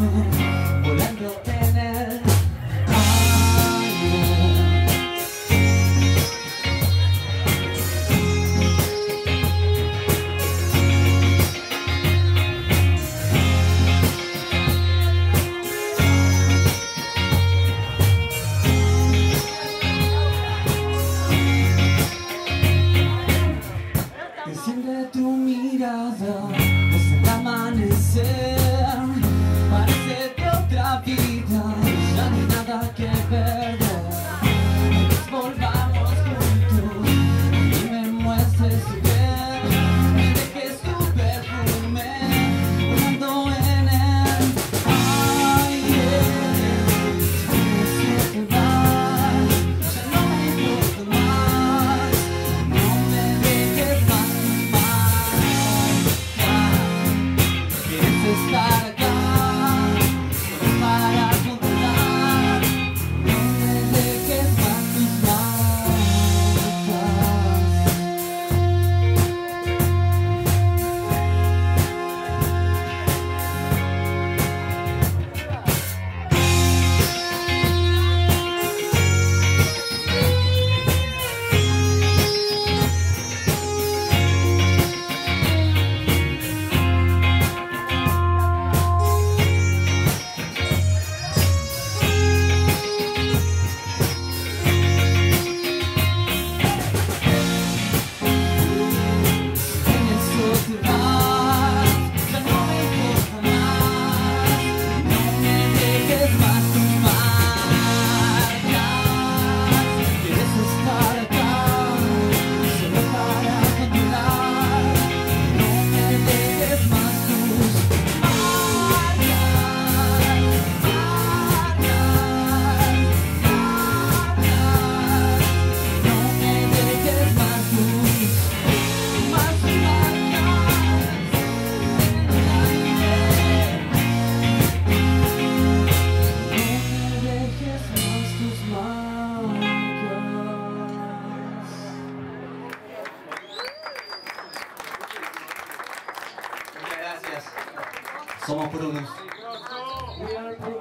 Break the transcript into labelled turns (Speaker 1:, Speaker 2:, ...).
Speaker 1: volando en el aire. Enciende tu mirada, es el amanecer, parece de otra vida, ya no hay nada que perder. Nos volvamos juntos y me muestres tu piel, me dejes tu perfume, volando en el aire. Si eso te va, ya no me importa más, no me dejes más. Estar acá, solo para controlar, no me dejes más tus marcas.
Speaker 2: Somos Prudence.